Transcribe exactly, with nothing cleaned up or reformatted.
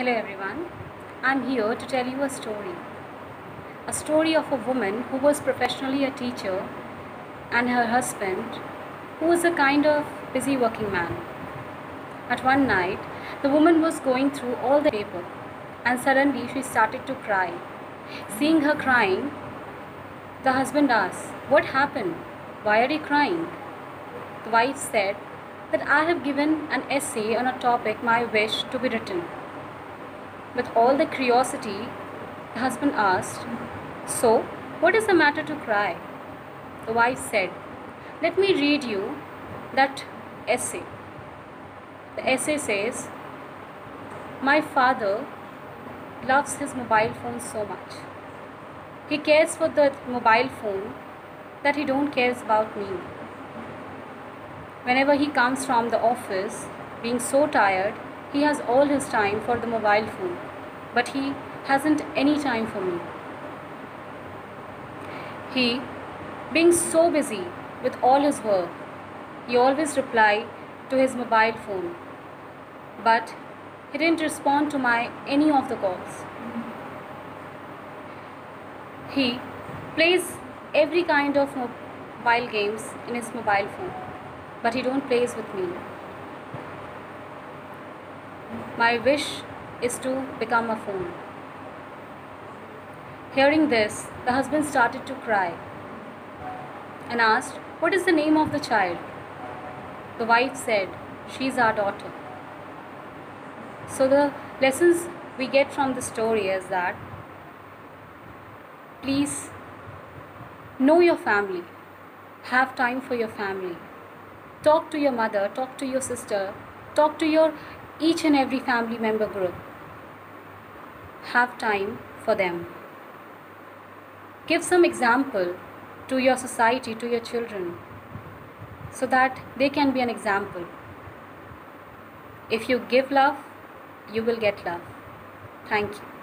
Hello everyone, I'm here to tell you a story. A story of a woman who was professionally a teacher and her husband, who was a kind of busy working man. At one night, the woman was going through all the paper and suddenly she started to cry. Seeing her crying, the husband asked, "What happened? Why are you crying?" The wife said that I have given an essay on a topic my wish to be written. With all the curiosity, the husband asked, "So, what is the matter to cry?" The wife said, "Let me read you that essay." The essay says, "My father loves his mobile phone so much. He cares for the mobile phone that he don't cares about me. Whenever he comes from the office, being so tired, he has all his time for the mobile phone, but he hasn't any time for me. He, being so busy with all his work, he always reply to his mobile phone, but he didn't respond to my any of the calls. He plays every kind of mobile games in his mobile phone, but he don't plays with me. My wish is to become a phone." Hearing this, the husband started to cry and asked, "What is the name of the child?" The wife said, "She's our daughter." So the lessons we get from the story is that please know your family, have time for your family, talk to your mother, talk to your sister, talk to your each and every family member group. Have time for them. Give some example to your society, to your children, so that they can be an example. If you give love, you will get love. Thank you.